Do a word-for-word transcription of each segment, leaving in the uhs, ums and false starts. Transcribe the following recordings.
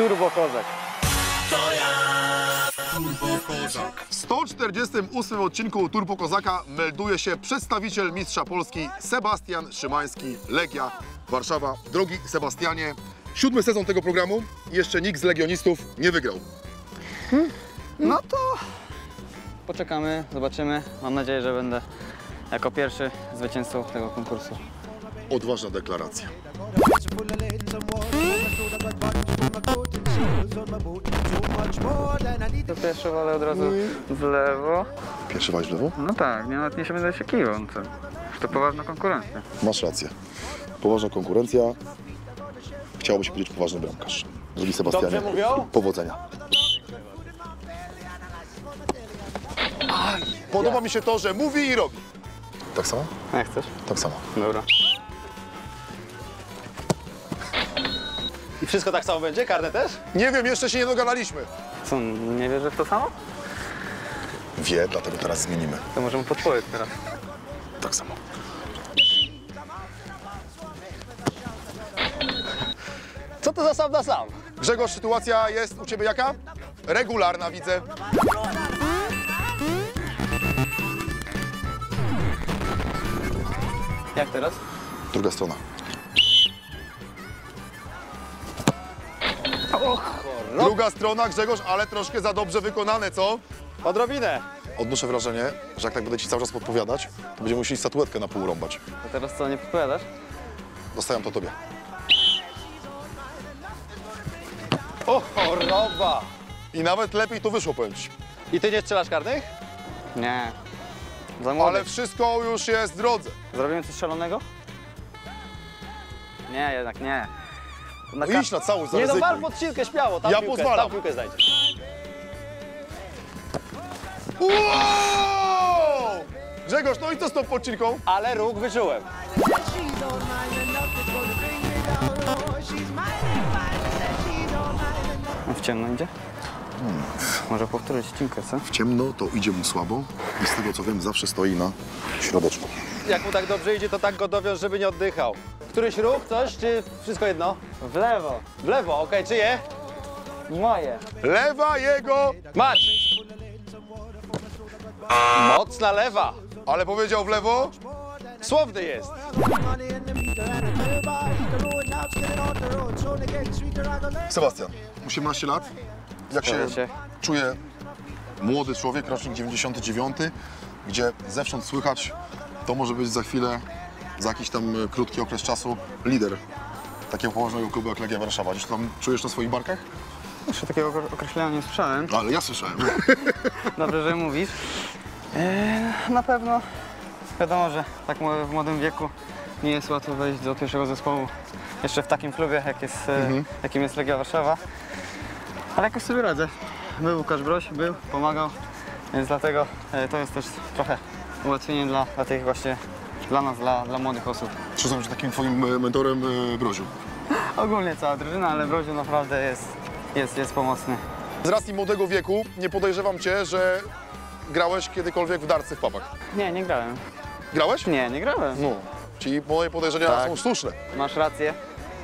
Turbo Kozak. W sto czterdziestym ósmym odcinku Turbo Kozaka melduje się przedstawiciel mistrza Polski Sebastian Szymański, Legia Warszawa. Drogi Sebastianie, siódmy sezon tego programu i jeszcze nikt z legionistów nie wygrał. Hmm? No to poczekamy, zobaczymy. Mam nadzieję, że będę jako pierwszy zwycięzcą tego konkursu. Odważna deklaracja. To pierwszy walę od razu w lewo. Pierwszy walisz w lewo? No tak, nie, nawet nie się będę siekiwał. To, to poważna konkurencja. Masz rację. Poważna konkurencja. Chciałoby się powiedzieć poważny bramkarz. Drogi Sebastianie, Dobrze mówią? powodzenia. Podoba mi się to, że mówi i robi. Tak samo? Jak chcesz? Tak samo. Dobra. I wszystko tak samo będzie? Karne też? Nie wiem, jeszcze się nie dogadaliśmy. Co, nie wierzę w to samo? Wie, dlatego teraz zmienimy. To możemy podpowiedź teraz. Tak samo. Co to za sam na sam? Grzegorz, sytuacja jest u Ciebie jaka? Regularna, widzę. Jak teraz? Druga strona. Druga strona, Grzegorz, ale troszkę za dobrze wykonane, co? Odrobinę. Odnoszę wrażenie, że jak tak będę Ci cały czas podpowiadać, to będziemy musieli statuetkę na pół rąbać. A teraz co, nie podpowiadasz? Dostaję to Tobie. O, choroba. I nawet lepiej to wyszło, powiem Ci. I ty nie strzelasz karnych? Nie. Za młody. Ale wszystko już jest w drodze. Zrobimy coś szalonego? Nie, jednak nie. Na No idź na całość, Nie no, wal zaryzykuj. pod silkę śmiało. Tam Ja piłkę, pozwalam. tam piłkę znajdziesz. Wow! Grzegorz, no i co z tą podcinką? Ale róg wyczułem. W ciemno idzie? Hmm. Może powtórzyć cinkę, co? W ciemno to idzie mu słabo i z tego co wiem zawsze stoi na środeczku. Jak mu tak dobrze idzie, to tak go dowiąż, żeby nie oddychał. Któryś ruch, coś, czy wszystko jedno? W lewo. W lewo, okej, czyje? Moje. Lewa jego, Masz! Mocna lewa. ale powiedział w lewo. Słowny jest. Sebastian, osiemnaście lat. Jak się, Zgadza się. czuje młody człowiek, rocznik dziewięćdziesiąty dziewiąty, gdzie zewsząd słychać, to może być za chwilę, za jakiś tam krótki okres czasu, lider takiego poważnego klubu jak Legia Warszawa. Gdzieś tam czujesz na swoich barkach? Jeszcze takiego określenia nie słyszałem. Ale ja słyszałem. Dobrze, że mówisz. Eee, na pewno wiadomo, że tak w młodym wieku nie jest łatwo wejść do pierwszego zespołu. Jeszcze w takim klubie, jak jest, mhm. jakim jest Legia Warszawa. Ale jakoś sobie radzę. Był Łukasz Broś, był, pomagał, więc dlatego e, to jest też trochę ułatwienie dla, dla tych właśnie, dla nas, dla, dla młodych osób. Przyznam, że takim twoim e, mentorem e, Broziu. Ogólnie cała drużyna, ale Broziu naprawdę jest, jest, jest pomocny. Z racji młodego wieku nie podejrzewam cię, że grałeś kiedykolwiek w darcy w papach. Nie, nie grałem. Grałeś? Nie, nie grałem. No, czyli moje podejrzenia Tak. są słuszne. Masz rację.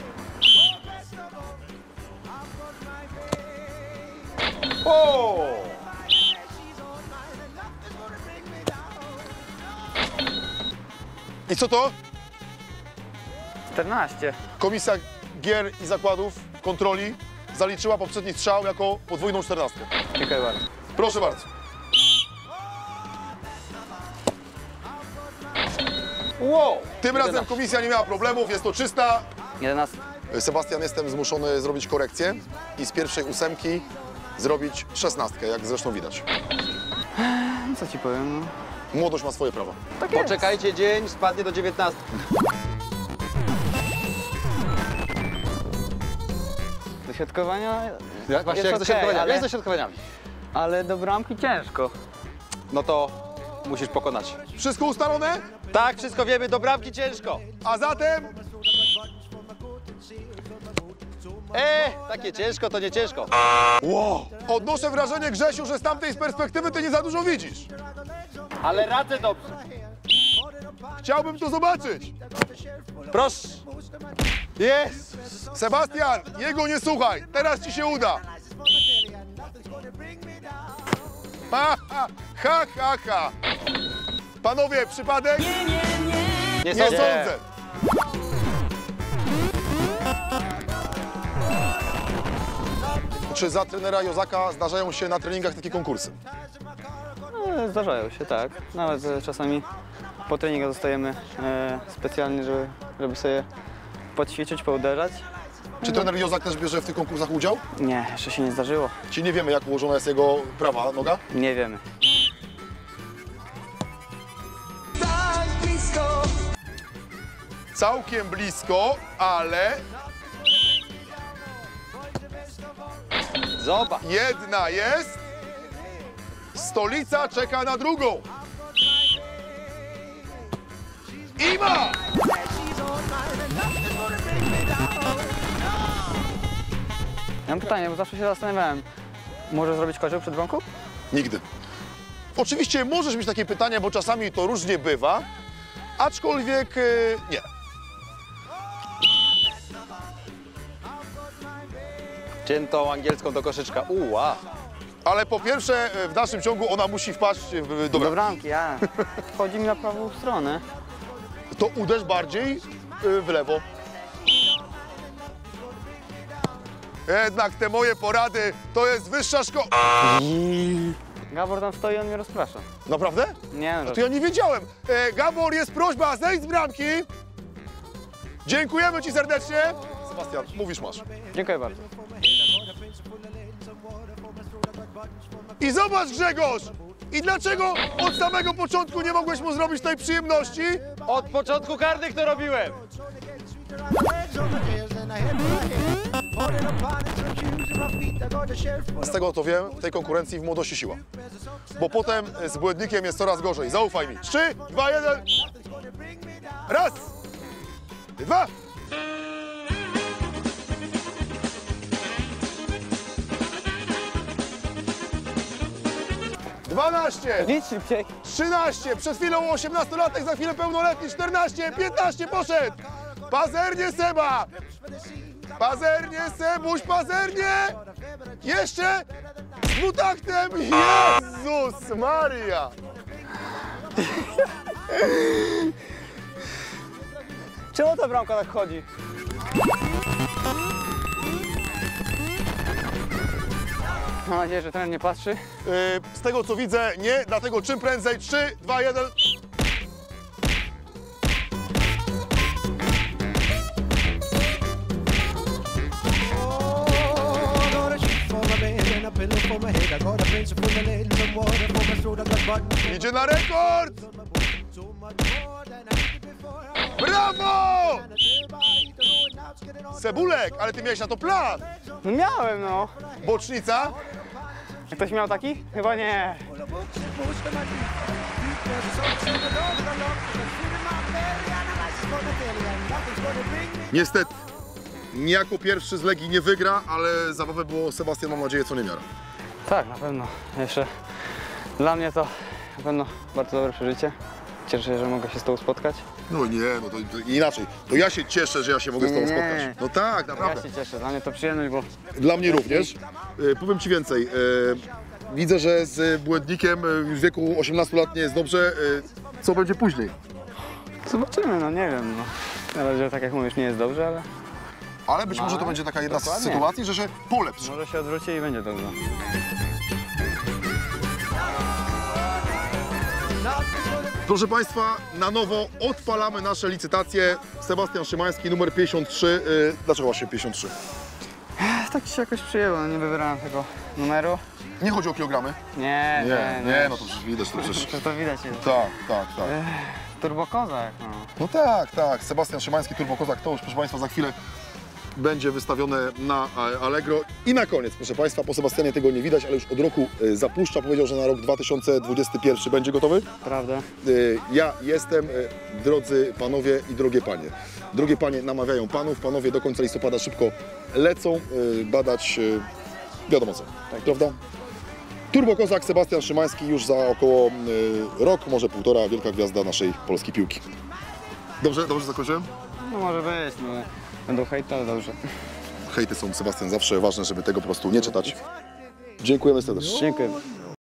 O! I co to? czternaście. Komisja Gier i Zakładów Kontroli zaliczyła poprzedni strzał jako podwójną czternastkę. Dziękuję bardzo. Proszę bardzo. Wow! Tym razem komisja nie miała problemów, jest to czysta. jedenaście. Sebastian, jestem zmuszony zrobić korekcję i z pierwszej ósemki zrobić szesnastkę, jak zresztą widać. No co ci powiem, no. Młodość ma swoje prawa. Tak jest. Poczekajcie dzień, spadnie do dziewiętnastki. Do siatkowania Jak właśnie jest jak ze okej, środkowaniami? ale, Jak ze środkowaniami? ale do bramki ciężko. No to musisz pokonać. Wszystko ustalone? Tak, wszystko wiemy, do bramki ciężko. A zatem E, takie ciężko to nie ciężko. wow. Odnoszę wrażenie, Grzesiu, że z tamtej perspektywy ty nie za dużo widzisz. Ale radzę dobrze. Chciałbym to zobaczyć. Proszę. Jest! Sebastian, jego nie słuchaj. Teraz ci się uda. Ha, ha, ha, ha, ha. Panowie, przypadek? Nie Nie sądzę. sądzę. Czy za trenera Jozaka zdarzają się na treningach takie konkursy? No, zdarzają się, tak. Nawet e, czasami po treningach zostajemy e, specjalnie, żeby, żeby sobie poćwiczyć, pouderzać. Czy trener Jozak też bierze w tych konkursach udział? Nie, jeszcze się nie zdarzyło. Czy nie wiemy, jak ułożona jest jego prawa noga? Nie wiemy. Całkiem blisko, ale Zobacz. jedna jest. Stolica czeka na drugą. I ma! Ja mam pytanie, bo zawsze się zastanawiałem. Może zrobić kozioł przed bramką? Nigdy. Oczywiście możesz mieć takie pytania, bo czasami to różnie bywa, aczkolwiek yy, nie. Ciętą angielską do koszyczka. Uła. Ale po pierwsze, w dalszym ciągu ona musi wpaść w Do dobra. bramki, ja. Chodzi mi na prawą stronę. To uderz bardziej yy, w lewo. Jednak te moje porady to jest wyższa szkoła. Gabor tam stoi, on mnie rozprasza. Naprawdę? Nie, no, To ja nie wiedziałem. E, Gabor, jest prośba, zejdź z bramki. Dziękujemy ci serdecznie. Sebastian, mówisz masz. dziękuję bardzo. I zobacz, Grzegorz! I dlaczego od samego początku nie mogłeś mu zrobić tej przyjemności? Od początku karnych to robiłem. Z tego to wiem, w tej konkurencji w młodości siła. Bo potem z błędnikiem jest coraz gorzej. Zaufaj mi. Trzy, dwa, jeden. Raz. Dwa. Dwanaście. Idź szybciej. trzynaście, przed chwilą osiemnastolatek, za chwilę pełnoletni, czternaście, piętnaście, poszedł! Pazernie Seba! Pazernie Sebuś, pazernie! Jeszcze z dwutaktem! Jezus Maria! Czemu ta bramka tak chodzi? Mam nadzieję, że trener nie patrzy. Yy, z tego co widzę, nie, dlatego czym prędzej, trzy, dwa, jeden. Idzie na rekord! Brawo! Sebulek, ale ty miałeś na to plan! No miałem, no. Bocznica? Ktoś miał taki? Chyba nie. Niestety, niejako pierwszy z Legii nie wygra, ale zabawę było Sebastian, mam nadzieję, co nie miara. Tak, na pewno. Jeszcze dla mnie to na pewno bardzo dobre przeżycie. Cieszę się, że mogę się z Tobą spotkać. No nie, no to, to inaczej. To ja się cieszę, że ja się mogę z Tobą Nie. spotkać. No tak, Ja naprawdę. się cieszę, dla mnie to przyjemność, bo Dla mnie również. E, powiem Ci więcej. E, widzę, że z błędnikiem e, już w wieku osiemnastu lat nie jest dobrze. E, co będzie później? zobaczymy, no nie wiem. No. Na razie, tak jak mówisz, nie jest dobrze, ale Ale być No, może to będzie taka jedna z dokładnie. sytuacji, że się polepszy. może się odwróci i będzie dobrze. Proszę Państwa, na nowo odpalamy nasze licytacje. Sebastian Szymański, numer pięćdziesiąt trzy. E, dlaczego właśnie pięćdziesiąt trzy? Tak się jakoś przyjęło, nie wybierałem tego numeru. Nie chodzi o kilogramy? Nie, Nie, nie, no to przecież widać, to przecież... To, to widać jest. Tak, tak, tak. Turbokozak, no. No tak, tak. Sebastian Szymański, Turbo Kozak, to już, proszę Państwa, za chwilę będzie wystawione na e, Allegro. I na koniec, proszę Państwa, po Sebastianie tego nie widać, ale już od roku e, zapuszcza. Powiedział, że na rok dwa tysiące dwudziesty pierwszy będzie gotowy. Prawda? E, Ja jestem, e, drodzy panowie i drogie panie. Drogie panie namawiają panów, panowie do końca listopada szybko lecą e, badać e, wiadomo co, Tak. prawda? Turbo Kozak, Sebastian Szymański już za około y, rok, może półtora, wielka gwiazda naszej polskiej piłki. Dobrze, dobrze zakończyłem? No może być, no. Będą hejty, ale dobrze. Hejty są, Sebastian, zawsze ważne, żeby tego po prostu nie czytać. Dziękujemy serdecznie. Dziękuję.